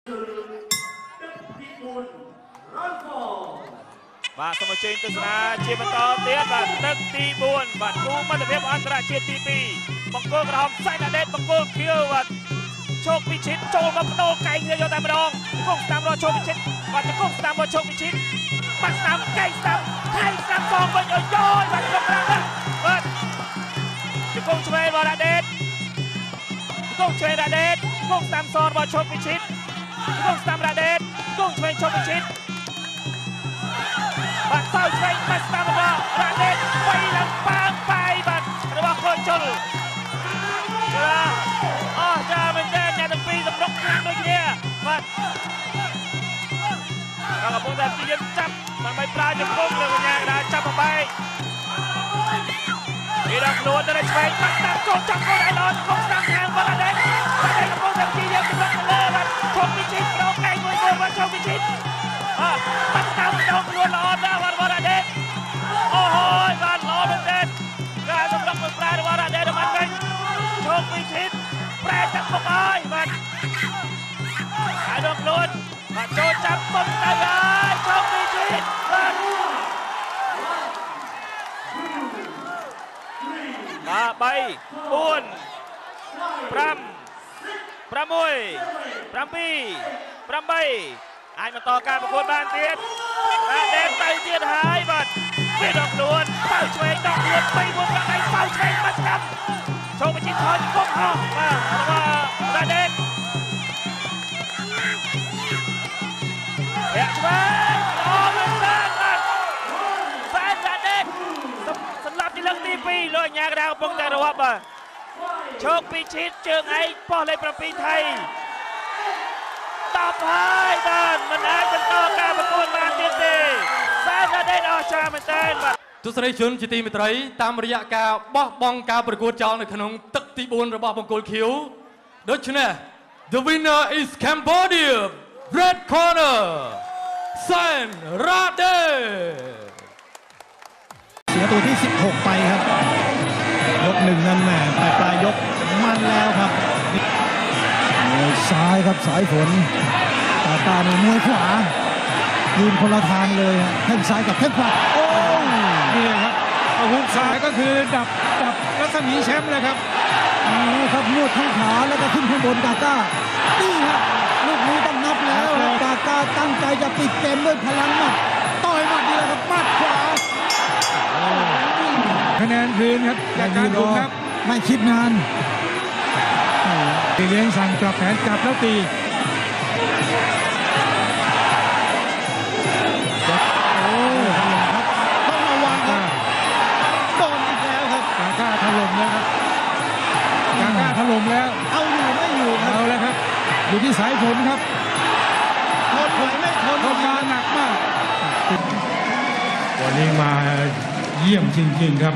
បាទសូមអញ្ជើញទស្សនាជាបន្តទៀតបាទទឹកទី4បាទគូមិត្តភាពអន្តរជាតិទី2បង្គោលក្រហមសៃណាដេតបង្គោលខៀវបាទជោគវិជិតចូលមកបដូរកែងយកតែម្ដងគង់ស្ដាំរកជោគវិជិតបាទគង់ស្ដាំរកជោគវិជិតបាត់ស្ដាំកែងស្ដាំថៃស្ដាំសងវិញអើយបាទគ្រប់ប្រាំងបាទគង់ឆ្វេងបរដេតគង់ឆ្វេងរ៉ាដេតគង់ស្ដាំសនរបស់ជោគវិជិតគង់ស្ដាំរ៉ាដេតគង់ឆ្វេងជោគវិជិតបាទសោយឆ្វេងបាត់ស្ដាំរបស់រ៉ាដេតបីឡើងប៉ាងបាយបាទរបស់ខូចជុលអស់ចាមែនទេអ្នកទាំងពីរសម្រុកខ្លាំងដូចគ្នាបាទកំពុងតែព្យាយាមចាប់ដើម្បីប្រើជង្គង់លើកញ្ញាដើរចាប់បបែកវាដល់ខ្លួនទៅឆ្វេងបាត់ស្ដាំចូលចាប់ខ្លួនឯឡនគង់ស្ដាំខាងរ៉ាដេតកំពុងតែព្យាយាមសម្រុកទៅលើបាទជោគវិជិតប្រោកកែងមួយបាទជោគវិជិតបាត់ស្ដាំចូលខ្លួនល្អណាស់បាទរ៉ាដេតអូយបាទល្អមែនទេការសម្រុកទៅប្រើរបស់រ៉ាដេតបានវិញជោគវិជិតប្រែចាប់មកហើយបាទហើយដល់ខ្លួនបាទចូលចាប់ពុកទៅហើយជោគវិជិតបាទ3 4 5 6 7 8អាចបន្តការប្រកួតបានទៀតបាទដេនទៅទៀតហើយបាទពេលដល់ខ្លួនទៅឆ្វេងដល់ខ្លួន3 4 5ដៃទៅឆ្វេងបាត់ស្ដាំចូលវិជិតថយគុកអស់បាទរបស់រ៉ាដេនអ្នកឆ្វេងល្អមែនទេបាទហ្វែនរ៉ាដេនសម្រាប់ជាលើកទី2លោកអញ្ញាកណ្ដាលកំពុងតែរាប់បាទជោគវិជិតជើងឯងប៉ោះលេខ7ថៃ10ហើយបាទមិនអាចបន្តការប្រកួតបានទៀតទេហ្វែនរ៉ាដេនអស់ចាមែនទេបាទទស្សនិកជនជាទីមេត្រីតាមរយៈការបោះបង់ការប្រកួតចោលនៅក្នុងទឹកទី4របស់បង្គោលខៀវដូច្នេះ The winner is Cambodia Red Corner Sain Rade เสียตัวที่16ไปครับยก1นั่นแหม่ปลายยกมันแล้วครับมวยซ้ายครับสายฝนตาเนี่ยมวยขวายืนคนละทางเลยแข้งซ้ายกับแข้งขวาโอ้นี่ครับเอาหุกซ้ายก็คือดับรัศมีแชมป์เลยครับครับนวดข้างขาแล้วก็ขึ้นข้างบนกาก้านี่ครับลูกนี้ต้องนับแล้วกาก้าตั้งใจจะปิดเกมด้วยพลังหมัดต่อยหมัดนี่แหละครับหมัดขวาคะแนนคืนครับจากการดูครับไม่คิดนานเลี้ยงสั่งจับแขนจับแล้วตีโอ้ครับต้องระวังครับโดนอีกแล้วครับกาก้าถล่มแล้วครับกาก้าถล่มแล้วเอาอยู่ไม่อยู่เอาแล้วครับอยู่ที่สายฝนครับทนไหวไม่ทนมาหนักมากวันนี้มาเยี่ยมจริงๆครับ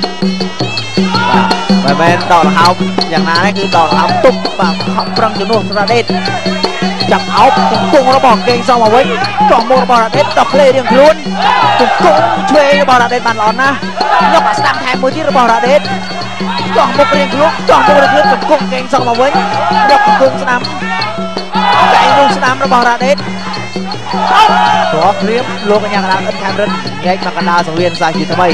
បែបមែនដកដង្ហើមយ៉ាងណានេះគឺដកដង្ហើមទប់បាទខំប្រឹងជំនួសរ៉ាដេតចាប់អោបជង្គង់របស់កេងសងមកវិញចោះមុខរបស់រ៉ាដេតដល់ផ្លេរៀងខ្លួនជង្គង់ឆ្វេងរបស់រ៉ាដេតបានល្អណាស់យកអាស្ដាំថែមមួយទៀតរបស់រ៉ាដេតចោះមុខរៀងខ្លួនចោះមុខរៀងខ្លួនជង្គង់កេងសងមកវិញយកជង្គង់ស្ដាំកែងនោះស្ដាំរបស់រ៉ាដេតព្រោះព្រៀបលោកកញ្ញាកណ្ដាលអិនខាងរិនញែកមកកណ្ដាលសង្វៀនសាជាថ្មី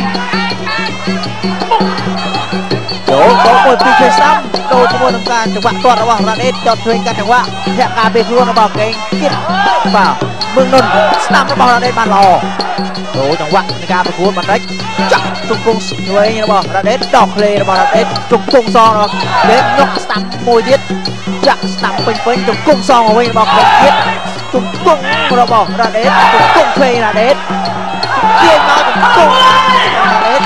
ចូលមួយពីជួយស្ដាំដូរជាមួយនឹងការចង្វាក់ទាត់របស់រ៉ាដេតចត់ឆ្វេងកាត់ចង្វាក់ធាក់ការពេលខ្លួនរបស់កេងគិតបាទមឿងនុនស្ដាំរបស់រ៉ាដេតបានល្អដូរចង្វាក់នៃការប្រកួតបន្តិចចាក់ជង្គង់ឆ្វេងរបស់រ៉ាដេតដកឃ្លេរបស់រ៉ាដេតជង្គង់សងរបស់លេងញុកស្ដាំមួយទៀតចាក់ស្ដាំពេញជង្គង់សងមកវិញរបស់កេងគិតជង្គង់របស់រ៉ាដេតជង្គង់ឆ្វេងរ៉ាដេតទាញមកជង្គង់រ៉ាដេត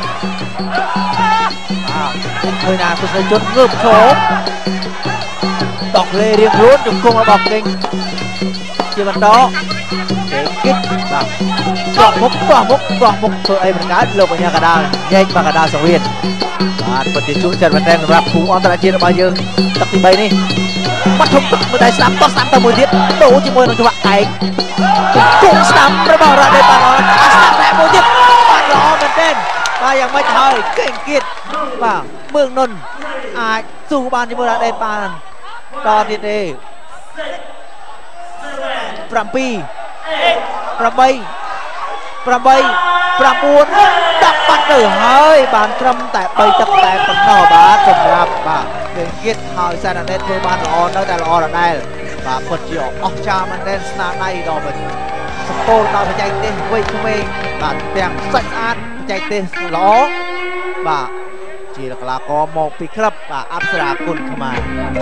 ឃើញណាទស្សនិកជនងើបឈរដកលេរៀងខ្លួនជង្គង់របស់កេងជាបន្តកេងគិតបាទទាស់មុខធ្វើអីមិនកើតលោកបញ្ញាកដាលញែកមកកដាលសង្វៀនបាទពិតជាជួបចិត្តមែនទែនសម្រាប់ភូមិអន្តរជាតិរបស់យើងទឹកទី3នេះបាត់ធំទឹកមួយដៃស្ដាំតោះស្ដាំទៅមួយទៀតដូរជាមួយនឹងចង្វាក់កែងជង្គង់ស្ដាំរបស់រ៉ាដេតបានល្អស្ដាំតែមួយទៀតបានល្អមែនទែនបាទយ៉ាងម៉េចហើយកេងគិតបាទមឿងនុនអាចស៊ូបានជាមួយរ៉ាដេតបានដល់ទៀតទេដាក់បាត់ទៅហើយបានត្រឹមតែ3ទឹកតែប៉ុណ្ណោះបាទសម្រាប់បាទគេគិតហើយសាណាណេតធ្វើបានល្អនៅតែល្អដដែលបាទពិតជាអស្ចារ្យមែនទែនស្នាដៃដល់វិញសម្ពោធដល់បច្ចេកទេសវ័យក្មេងបាទទាំងសាច់ស្អាតបច្ចេកទេសល្អបាទជាកីឡាករមកពីក្លឹបបាទអប្សរាគុណខ្មែរ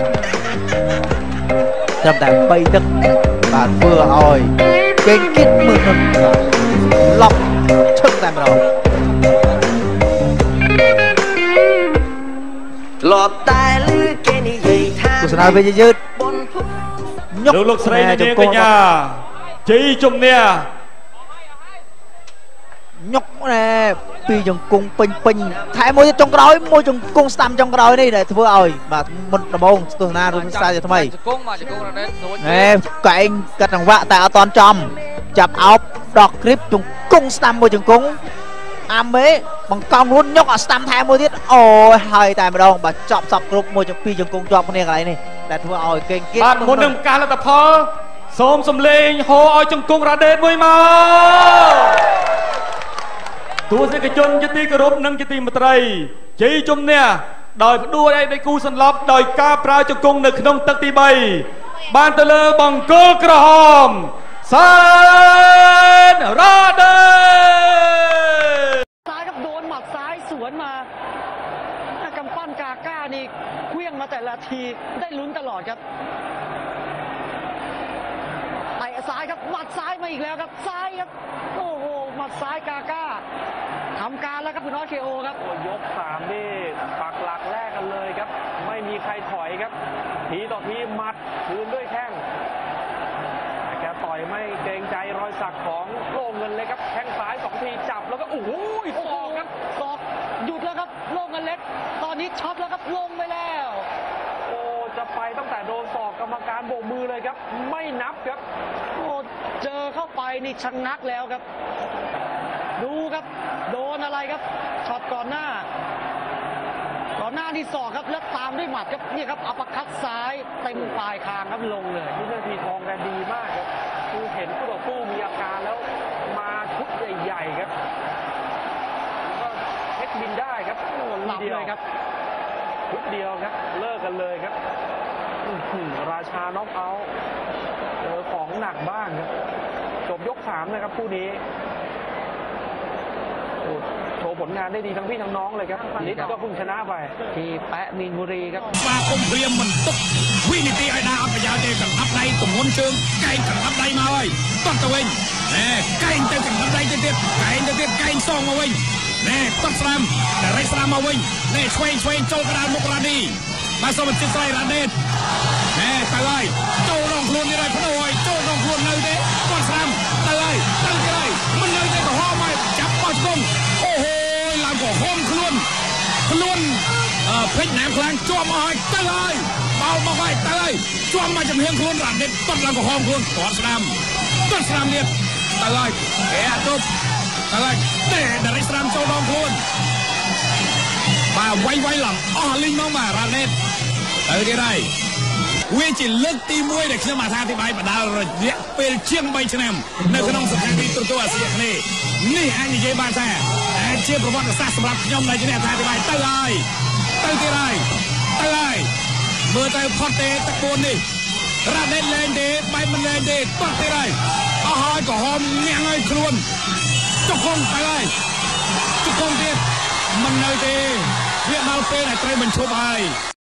ត្រឹមតែ3ទឹកបាទធ្វើឲ្យគេគិតមើលនឹងឡប់ឈឹកតែម្ដងលបតែលឺគេនិយាយថាទស្សនាវិជ្ជាយឺតលោកស្រីនាងកញ្ញាជ័យជំនះញុកណែពីជង្គង់ពេញថែមួយចុងក្រោយមួយជង្គង់ស្ដាំចុងក្រោយនេះដែលធ្វើឲ្យបាទមុនដំបូងទស្សនារឿងស្រាយថ្មីជង្គង់បាទជង្គង់រ៉ាដេតកែងកាត់ចង្វាក់តែអត់តន់ចំចាប់អោបដកគ្រីបជង្គង់ស្ដាំមួយជង្គង់អាមេបង្កង់ខ្លួនញុកឲ្យស្ដាំថែមួយទៀតអូយហើយតែម្ដងបាទចប់សពគ្រប់មួយពីជង្គង់ជាប់គ្នាកន្លែងនេះដែលធ្វើឲ្យគេគៀតបាទមុននឹងការលទ្ធផលសូមសំលេងហៅឲ្យជង្គង់រ៉ាដេតមួយមកទស្សនិកជនជាទីគោរពនិងជាទីមេត្រីជ័យជំនះដោយផ្ដួលឯដៃគូសន្លប់ដោយការប្រើជង្គង់នៅក្នុងទឹកទី3បានទៅលើបង្គោលក្រហមសានរ៉ាដេซ้ายครับโดนหมัดซ้ายสวนมากำปั้นกาก้านี่เคลื่อนมาแต่ละทีได้ลุ้นตลอดครับไปซ้ายครับหมัดซ้ายมาอีกแล้วครับซ้ายครับโอ้โหหมัดซ้ายกาก้าทำการแล้วครับคุณน้อยเคโอครับยก3นี่ปักหลักแรกกันเลยครับไม่มีใครถอยครับทีต่อทีหมัดคืนด้วยแข้งแกต่อยไม่เกรงใจรอยสักของโล่งเงินเลยครับแข้งซ้าย2ทีจับแล้วก็โอ้โหศอกครับศอกหยุดแล้วครับโล่งเงินเล็กตอนนี้ช็อตแล้วครับลงไปแล้วโอ้จะไปตั้งแต่โดนศอกกรรมการโบกมือเลยครับไม่นับครับโอ้เจอเข้าไปนี่ชะงักแล้วครับดูครับโดนอะไรครับช็อตก่อนหน้าที่ศอกครับแล้วตามด้วยหมัดครับนี่ครับอัปเปอร์คัตซ้ายเต็มปลายคางครับลงเลยวินาทีทองแกดีมากครับคือเห็นคู่ต่อสู้มีอาการแล้วมาชุดใหญ่ๆครับก็เช็คบินได้ครับหลับเลยครับชุดเดียวครับเลิกกันเลยครับราชาน็อกเอาท์เจอของหนักบ้างครับจบยก3นะครับคู่นี้โชว์ผลงานได้ดีทั้งพี่ทั้งน้องเลยครับนิดก็เพิ่งชนะไปที่แปะมีนบุรีครับปาคมเรียมมันตกวินิตีไอ้ดาอัปยาเจกับอัปไดตรงวนเชิงไก่กับอัปไดมาเลยต้นตะเวนแน่ไก่เจอกับอัปไดเด็ดไก่เด็ดไก่ซองมาเว้นแน่ต้นสลามแต่ไรสลามมาเว้นแน่ช่วยโจกระดานมุกราดีมาสมัครจิตใจระเด็ดแน่ตะไลโจรองคลุนนี่ไรพน้อยโจรองคลุนเลยเด็ดต้นสลามตะไลตั้งใจมันเลยจะต่อห้อไม่จับปอดกงโอ้โหลำของห้อมคลุนเพชรแหนมคลางจ้วมมาให้ตะไลเบามาไว้ตะไลจ้วมมาจะเพียงคลุนระเด็ดต้นลำของห้อมคลุนต้นสลามเนี่ยตะไลแกตุ๊บตะไลเด็ดดาริสลามโจรองคลุนมาไว้หลังลิงน้องมาระเด็ดที่ไรវាជាលើកទី1ដែលខ្ញុំអត្ថាធិប្បាយបដារយៈពេលជាង3ឆ្នាំនៅក្នុងសកម្មភាពទូទៅអាស៊ីអាគ្នេយ៍នេះអាចនិយាយបានថាអាចជាប្រវត្តិសាស្ត្រសម្រាប់ខ្ញុំដែលជាអ្នកអត្ថាធិប្បាយទៅហើយមើលទៅផុតទេទឹក4នេះរ៉ាដេតលេងទេបែបមិនលេងទេបាត់ទេហើយអស់ហើយក៏ហមញាំងឲ្យខ្លួនចុកគង់ទៅហើយចុកគង់ទៀតមិននៅទេវាដល់ពេលដែលត្រូវបញ្ឈប់ហើយ